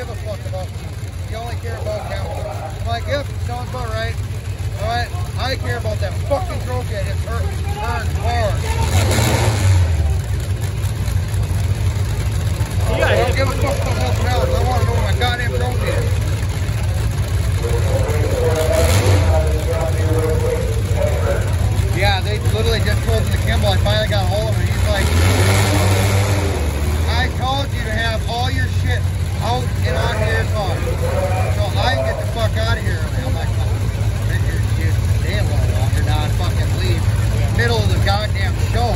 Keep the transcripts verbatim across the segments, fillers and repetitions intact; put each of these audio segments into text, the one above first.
give a fuck about me. You only care about chemicals. I'm like, yep, sounds about right. Alright, I care about that fucking trophy. I just hurt, burn hard. Yeah, I don't give a fuck about nothing else. I want to know where my goddamn trophy is. Yeah, they literally just told him to Kimball. I finally got a hold of him. He's like, I told you to have all your shit out and on your car. So I can get the fuck out of here. I'm like, then you're, you're stay a little longer now and fucking leave. Middle of the goddamn show.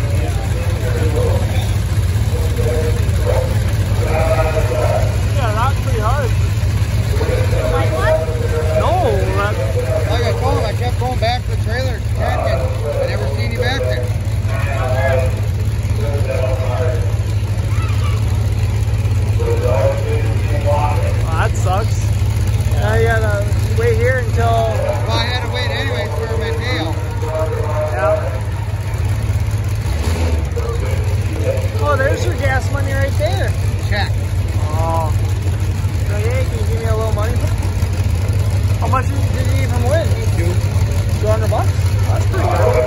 Yeah, that's pretty hard. Like what? No, that, Like I told him, I kept going back to the trailer to check and I never seen you back there. oh, that sucks. Now you gotta wait here until. Well, I had to wait anyways for Mateo. Yeah. Oh, there's your gas money right there. Check. Oh. So, yeah, can you give me a little money? How much did you even win? Two. two hundred bucks? That's pretty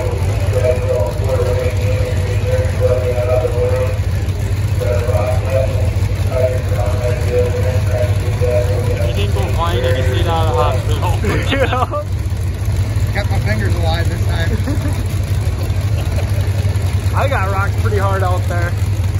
good. You didn't go flying and you stayed out of the hospital. You know? Kept my fingers alive this time. I got rocked pretty hard out there.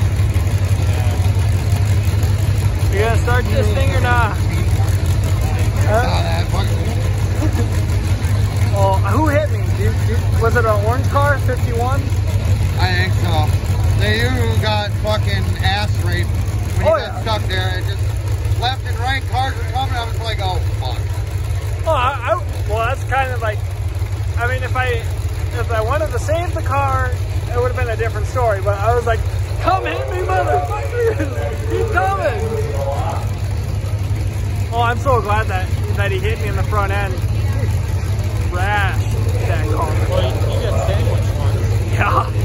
You gonna start this thing or not? Saw that fucking. Oh, who hit me? Did, did, was it an orange car, fifty-one? I think so. They you got fucking ass raped when you Oh, got yeah. stuck there. It just left and right cars were coming. I was like, oh fuck. Oh, I, I, well, that's kind of like, I mean, if I if I wanted to save the car, it would have been a different story. But I was like, come hit me, motherfuckers! Keep coming! Oh, I'm so glad that that he hit me in the front end. Rash that car. Well, you, you got sandwiched once. Yeah.